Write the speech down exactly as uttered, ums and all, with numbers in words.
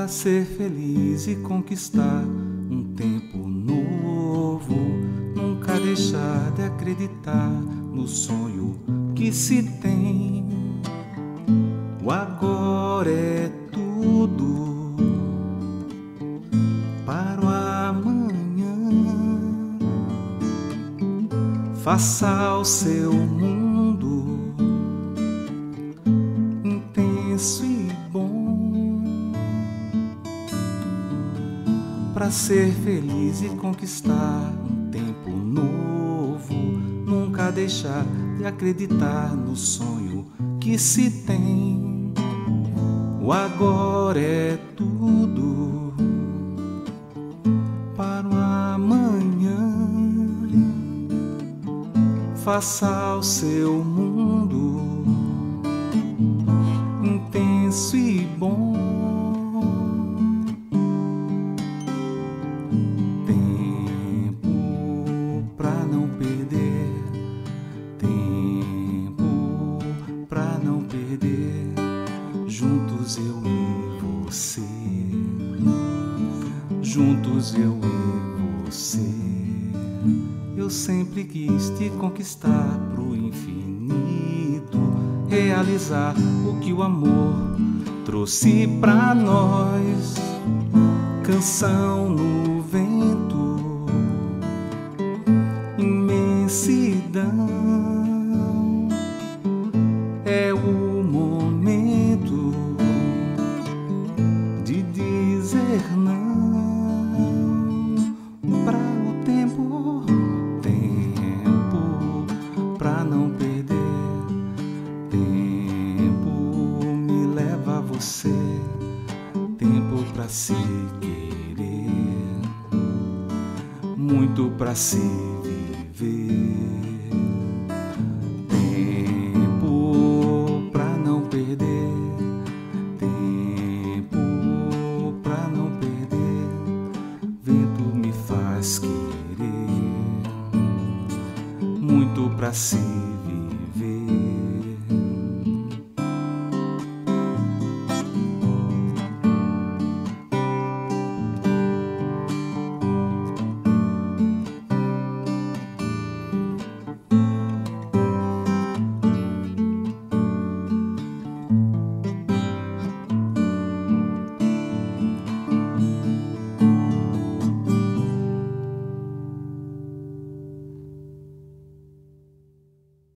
ser feliz e conquistar um tempo novo, nunca deixar de acreditar no sonho que se tem. O agora é tudo para o amanhã. Faça o seu mundo intenso e bom, para ser feliz e conquistar um tempo novo, nunca deixar de acreditar no sonho que se tem. O agora é tudo para o amanhã. Faça o seu mundo intenso e bom. Tempo pra não perder, tempo pra não perder. Juntos eu e você, juntos eu e você. Eu sempre quis te conquistar pro infinito, realizar o que o amor trouxe pra nós. Canção no vento, imensidão, é o momento de dizer não pra o tempo, tempo pra não perder. Tempo me leva a você, tempo pra se querer, muito pra se viver. Tempo pra não perder, tempo pra não perder. Vento me faz querer, muito pra se